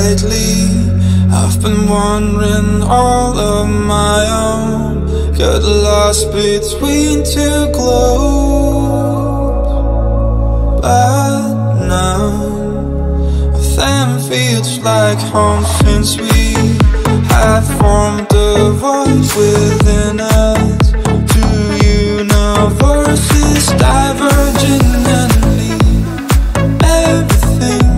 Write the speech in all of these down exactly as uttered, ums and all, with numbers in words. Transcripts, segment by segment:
Lately, I've been wandering all of my own, got lost between two globes. But now, them feels like home, since we have formed a voice within us. Two universes diverging and leave everything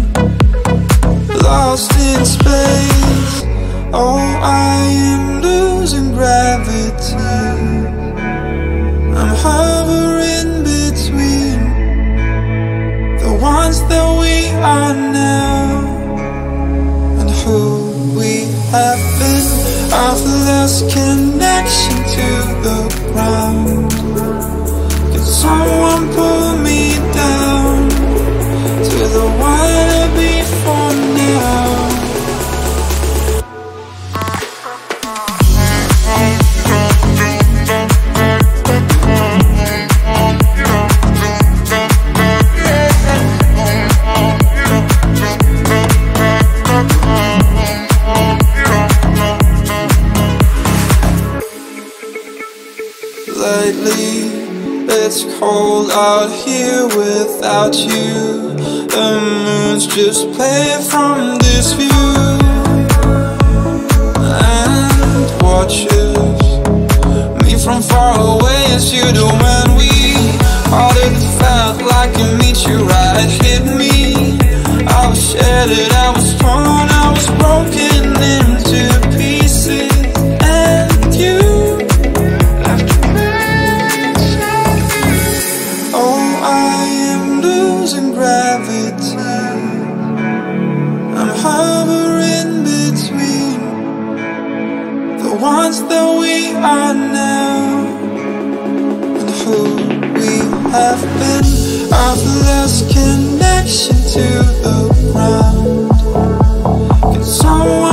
lost in space. Oh, I am losing gravity. I'm hovering between the ones that we are now and who we have been. I've lost connection to the ground. Can someone pull me down to the water before now? Lately, it's cold out here without you. The moon's just playing from this view and watches me from far away as you do. When we parted, it felt like a meteor right hit me. I was shattered, I was torn, I was broken into pieces, and you gravity. I'm hovering between the ones that we are now and who we have been. I've lost connection to the ground. Can someone